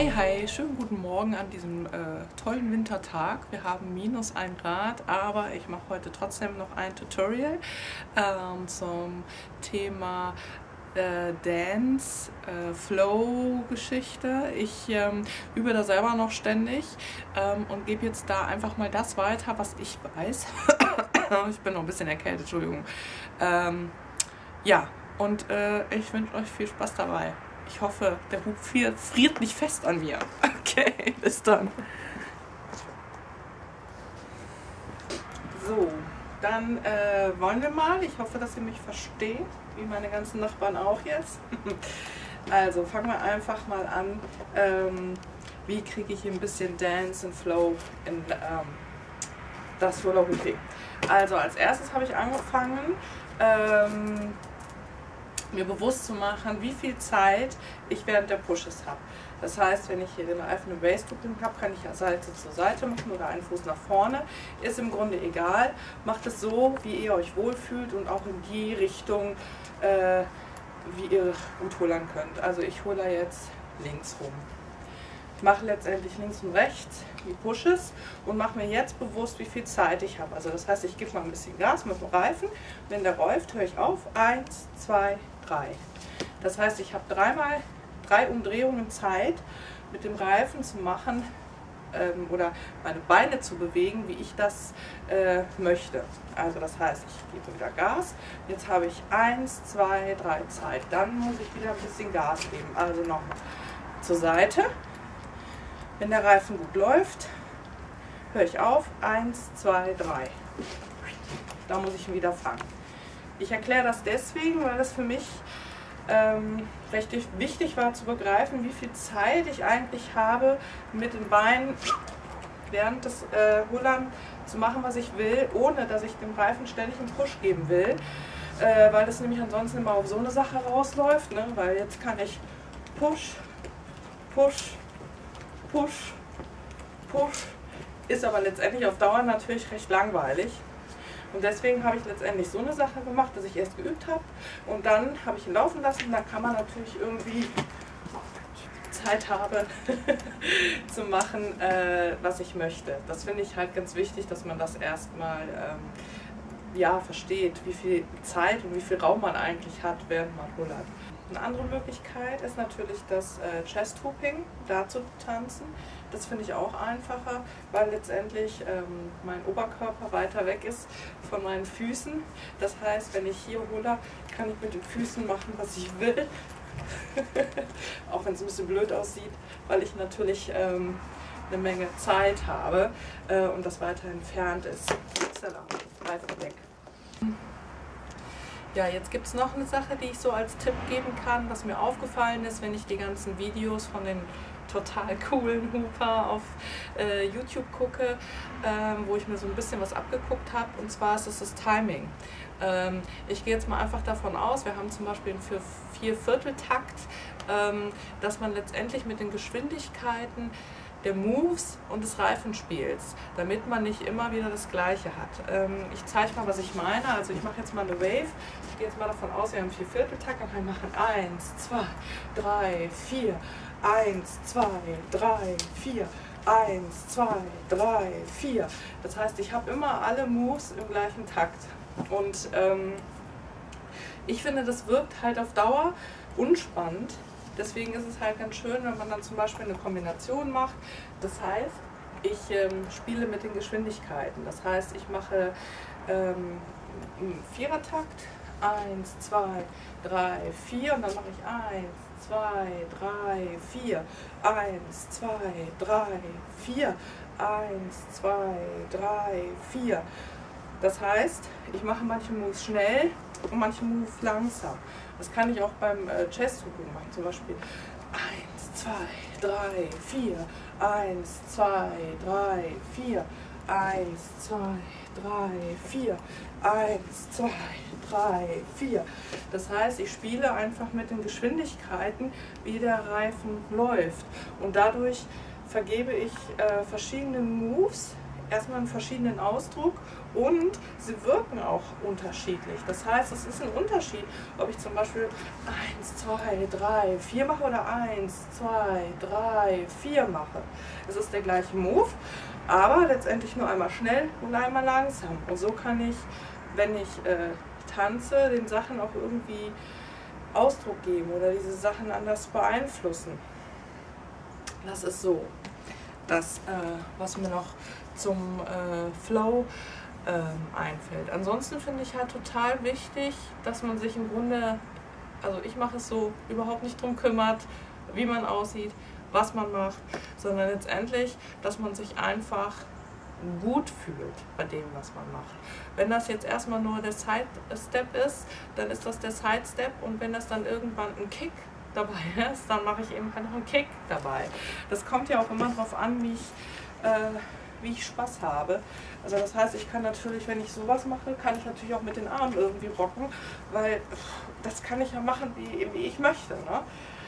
Hi, hi, schönen guten Morgen an diesem tollen Wintertag. Wir haben -1 Grad, aber ich mache heute trotzdem noch ein Tutorial zum Thema Dance, Flow-Geschichte. Ich übe da selber noch ständig und gebe jetzt da einfach mal das weiter, was ich weiß. Ich bin noch ein bisschen erkältet, Entschuldigung. Ja, und ich wünsche euch viel Spaß dabei. Ich hoffe, der Hub friert nicht fest an mir. Okay, bis dann. So, dann wollen wir mal. Ich hoffe, dass ihr mich versteht, wie meine ganzen Nachbarn auch jetzt. Also fangen wir einfach mal an. Wie kriege ich ein bisschen Dance und Flow in das Hula Hooping? Also als erstes habe ich angefangen, mir bewusst zu machen, wie viel Zeit ich während der Pushes habe. Das heißt, wenn ich hier den Reifen im Base-Looping habe, kann ich ja Seite zu Seite machen oder einen Fuß nach vorne. Ist im Grunde egal. Macht es so, wie ihr euch wohlfühlt und auch in die Richtung, wie ihr gut holen könnt. Also ich hole jetzt links rum. Ich mache letztendlich links und rechts die Pushes und mache mir jetzt bewusst, wie viel Zeit ich habe. Also das heißt, ich gebe mal ein bisschen Gas mit dem Reifen. Wenn der läuft, höre ich auf. 1, 2, 3. Das heißt, ich habe 3 Umdrehungen Zeit, mit dem Reifen zu machen oder meine Beine zu bewegen, wie ich das möchte. Also das heißt, ich gebe wieder Gas. Jetzt habe ich 1, 2, 3 Zeit. Dann muss ich wieder ein bisschen Gas geben. Also nochmal zur Seite. Wenn der Reifen gut läuft, höre ich auf. 1, 2, 3. Da muss ich ihn wieder fangen. Ich erkläre das deswegen, weil das für mich recht wichtig war zu begreifen, wie viel Zeit ich eigentlich habe, mit den Beinen während des Hullern zu machen, was ich will, ohne dass ich dem Reifen ständig einen Push geben will, weil das nämlich ansonsten immer auf so eine Sache rausläuft, ne? Weil jetzt kann ich Push, Push, Push, Push, ist aber letztendlich auf Dauer natürlich recht langweilig. Und deswegen habe ich letztendlich so eine Sache gemacht, dass ich erst geübt habe und dann habe ich ihn laufen lassen. Da kann man natürlich irgendwie Zeit haben zu machen, was ich möchte. Das finde ich halt ganz wichtig, dass man das erstmal ja, versteht, wie viel Zeit und wie viel Raum man eigentlich hat, während man hullert. Eine andere Möglichkeit ist natürlich das Chest Hooping, da zu tanzen. Das finde ich auch einfacher, weil letztendlich mein Oberkörper weiter weg ist von meinen Füßen. Das heißt, wenn ich hier hulle, kann ich mit den Füßen machen, was ich will. Auch wenn es ein bisschen blöd aussieht, weil ich natürlich eine Menge Zeit habe und das weiter entfernt ist. Reifen weg. Ja, jetzt gibt es noch eine Sache, die ich so als Tipp geben kann, was mir aufgefallen ist, wenn ich die ganzen Videos von den total coolen Hooper auf YouTube gucke, wo ich mir so ein bisschen was abgeguckt habe, und zwar ist es das Timing. Ich gehe jetzt mal einfach davon aus, wir haben zum Beispiel für 4/4-Takt, dass man letztendlich mit den Geschwindigkeiten der Moves und des Reifenspiels, damit man nicht immer wieder das Gleiche hat. Ich zeige mal, was ich meine. Also ich mache jetzt mal eine Wave. Ich gehe jetzt mal davon aus, wir haben 4/4-Takt und wir machen 1, 2, 3, 4, 1, 2, 3, 4, 1, 2, 3, 4. Das heißt, ich habe immer alle Moves im gleichen Takt. Und ich finde, das wirkt halt auf Dauer unspannend. Deswegen ist es halt ganz schön, wenn man dann zum Beispiel eine Kombination macht. Das heißt, ich spiele mit den Geschwindigkeiten. Das heißt, ich mache einen 4er-Takt. 1, 2, 3, 4 und dann mache ich 1, 2, 3, 4. 1, 2, 3, 4. 1, 2, 3, 4. Das heißt, ich mache manche Moves schnell und manche Moves langsam. Das kann ich auch beim Chest Hooping machen, zum Beispiel 1, 2, 3, 4, 1, 2, 3, 4, 1, 2, 3, 4, 1, 2, 3, 4. Das heißt, ich spiele einfach mit den Geschwindigkeiten, wie der Reifen läuft. Und dadurch vergebe ich verschiedene Moves erstmal einen verschiedenen Ausdruck und sie wirken auch unterschiedlich. Das heißt, es ist ein Unterschied, ob ich zum Beispiel 1, 2, 3, 4 mache oder 1, 2, 3, 4 mache. Es ist der gleiche Move, aber letztendlich nur einmal schnell und einmal langsam. Und so kann ich, wenn ich tanze, den Sachen auch irgendwie Ausdruck geben oder diese Sachen anders beeinflussen. Das ist so das, was mir noch zum Flow einfällt. Ansonsten finde ich halt total wichtig, dass man sich im Grunde, also ich mache es so, überhaupt nicht drum kümmert, wie man aussieht, was man macht, sondern letztendlich, dass man sich einfach gut fühlt bei dem, was man macht. Wenn das jetzt erstmal nur der Side-Step ist, dann ist das der Side-Step, und wenn das dann irgendwann ein Kick dabei ist, dann mache ich eben halt noch einen Kick dabei. Das kommt ja auch immer darauf an, wie ich Spaß habe. Also das heißt, ich kann natürlich, wenn ich sowas mache, kann ich natürlich auch mit den Armen irgendwie rocken, weil das kann ich ja machen, wie ich möchte. Ne?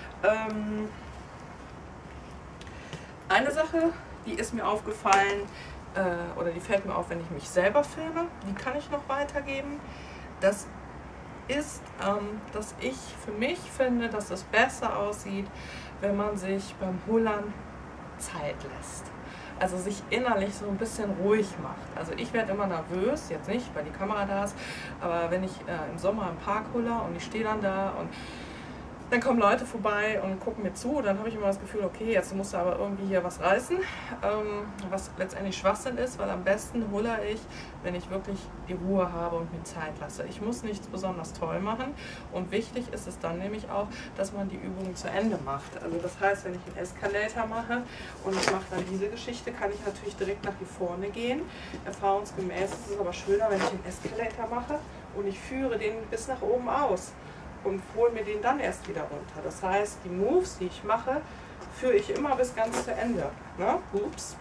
Eine Sache, die ist mir aufgefallen, oder die fällt mir auf, wenn ich mich selber filme, die kann ich noch weitergeben. Das ist, dass ich für mich finde, dass es besser aussieht, wenn man sich beim Hullern Zeit lässt. Also sich innerlich so ein bisschen ruhig macht. Also ich werde immer nervös, jetzt nicht, weil die Kamera da ist, aber wenn ich im Sommer im Park huller und ich stehe dann da und dann kommen Leute vorbei und gucken mir zu, dann habe ich immer das Gefühl, okay, jetzt musst du aber irgendwie hier was reißen, was letztendlich Schwachsinn ist, weil am besten huller ich, wenn ich wirklich die Ruhe habe und mir Zeit lasse. Ich muss nichts besonders toll machen, und wichtig ist es dann nämlich auch, dass man die Übungen zu Ende macht. Also das heißt, wenn ich einen Escalator mache und ich mache dann diese Geschichte, kann ich natürlich direkt nach hier vorne gehen. Erfahrungsgemäß ist es aber schöner, wenn ich den Escalator mache und ich führe den bis nach oben aus und hole mir den dann erst wieder runter. Das heißt, die Moves, die ich mache, führe ich immer bis ganz zu Ende. Ne? Ups.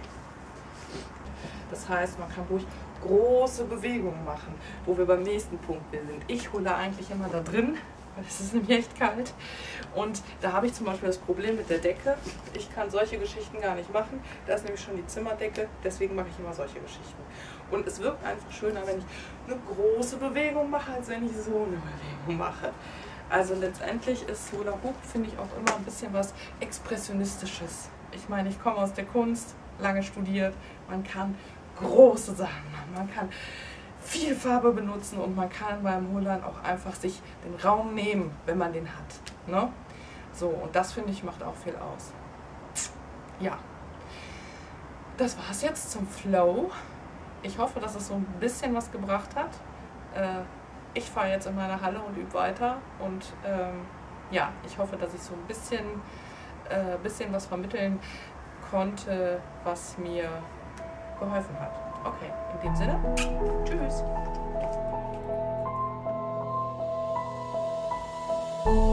Das heißt, man kann ruhig große Bewegungen machen, wo wir beim nächsten Punkt sind. Ich hole eigentlich immer da drin, weil es ist nämlich echt kalt. Und da habe ich zum Beispiel das Problem mit der Decke. Ich kann solche Geschichten gar nicht machen. Da ist nämlich schon die Zimmerdecke, deswegen mache ich immer solche Geschichten. Und es wirkt einfach schöner, wenn ich eine große Bewegung mache, als wenn ich so eine Bewegung mache. Also letztendlich ist Hula Hoop, finde ich, auch immer ein bisschen was Expressionistisches. Ich meine, ich komme aus der Kunst, lange studiert, man kann große Sachen machen, man kann viel Farbe benutzen und man kann beim Hullern auch einfach sich den Raum nehmen, wenn man den hat. Ne? So, und das, finde ich, macht auch viel aus. Ja, das war es jetzt zum Flow. Ich hoffe, dass es so ein bisschen was gebracht hat. Ich fahre jetzt in meine Halle und übe weiter, und ja, ich hoffe, dass ich so ein bisschen was vermitteln konnte, was mir geholfen hat. Okay, in dem Sinne, tschüss!